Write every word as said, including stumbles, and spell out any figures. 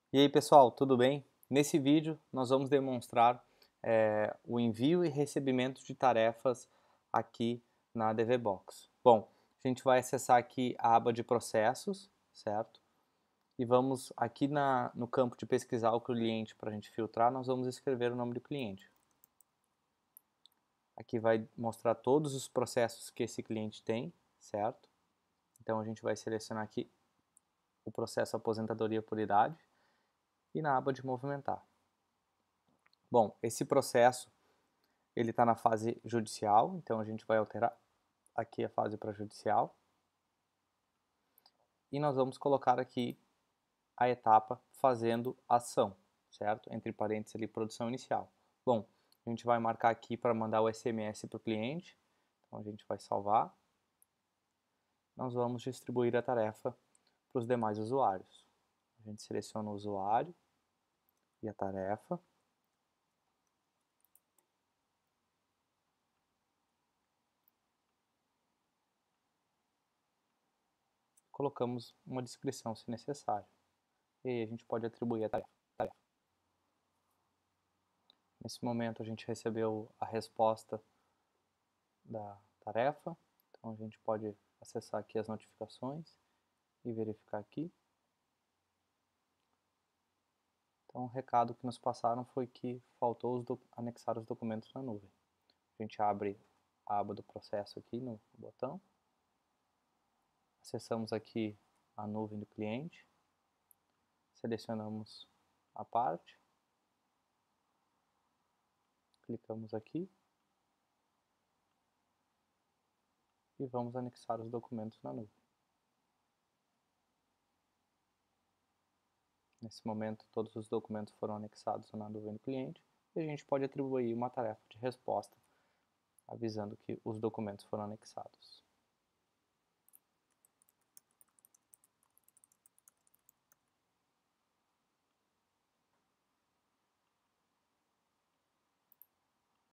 E aí pessoal, tudo bem? Nesse vídeo nós vamos demonstrar é, o envio e recebimento de tarefas aqui na DVBox. Bom, a gente vai acessar aqui a aba de processos, certo? E vamos aqui na, no campo de pesquisar o cliente para a gente filtrar, nós vamos escrever o nome do cliente. Aqui vai mostrar todos os processos que esse cliente tem, certo? Então a gente vai selecionar aqui o processo aposentadoria por idade e na aba de movimentar. Bom, esse processo ele está na fase judicial, então a gente vai alterar aqui a fase para judicial. E nós vamos colocar aqui a etapa fazendo ação, certo? Entre parênteses ali, produção inicial. Bom, a gente vai marcar aqui para mandar o S M S para o cliente, então a gente vai salvar. Nós vamos distribuir a tarefa para os demais usuários. A gente seleciona o usuário e a tarefa. Colocamos uma descrição se necessário. E aí a gente pode atribuir a tarefa. Nesse momento a gente recebeu a resposta da tarefa, então a gente pode acessar aqui as notificações e verificar aqui. Então o recado que nos passaram foi que faltou os anexar os documentos na nuvem. A gente abre a aba do processo aqui no botão, acessamos aqui a nuvem do cliente, selecionamos a parte, clicamos aqui e vamos anexar os documentos na nuvem. Nesse momento, todos os documentos foram anexados na nuvem do cliente e a gente pode atribuir uma tarefa de resposta avisando que os documentos foram anexados.